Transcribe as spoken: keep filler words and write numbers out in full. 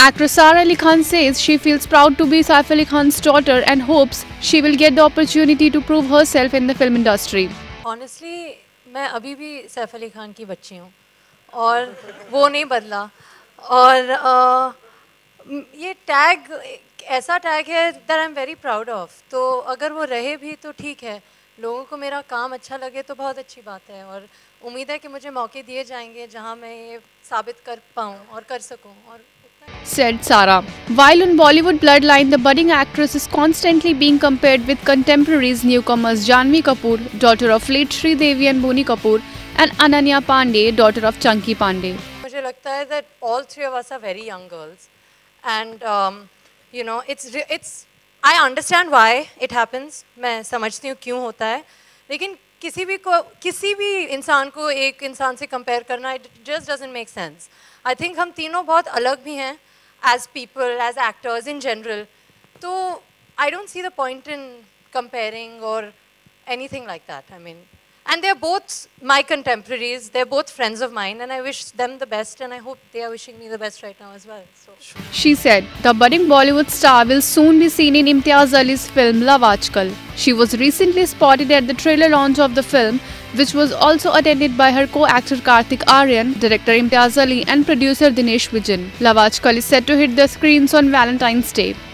Actress Sara Ali Khan says she feels proud to be Saif Ali Khan's daughter and hopes she will get the opportunity to prove herself in the film industry. Honestly, मैं अभी भी सैफ अली खान की बच्ची हूँ और वो नहीं बदला और आ, ये टैग ऐसा टैग है that I'm very proud of. तो अगर वो रहे भी तो ठीक है, लोगों को मेरा काम अच्छा लगे तो बहुत अच्छी बात है और उम्मीद है कि मुझे मौके दिए जाएंगे जहाँ मैं ये साबित कर पाऊँ और कर सकूँ और said Sara. While on Bollywood Bloodline, the budding actress is constantly being compared with contemporaries newcomers Janhvi Kapoor, daughter of late Sri Devi and Boni Kapoor, and Ananya Pandey, daughter of Chunky Pandey. मुझे लगता है that all three of us are very young girls, and um, you know it's it's I understand why it happens. मैं समझती हूँ क्यों होता है, लेकिन किसी भी को किसी भी इंसान को एक इंसान से compare करना it just doesn't make sense. I think हम तीनों बहुत अलग भी हैं as people, as actors in general. तो I don't see the point in comparing or anything like that. I mean, and they're both my contemporaries. They're both friends of mine, and I wish them the best. And I hope they are wishing me the best right now as well. So. She said the budding Bollywood star will soon be seen in Imtiaz Ali's film Love Aajkal. She was recently spotted at the trailer launch of the film, which was also attended by her co-actor Karthik Aaryan, director Imtiaz Ali and producer Dinesh Vijan. Love Aajkal is set to hit the screens on Valentine's Day.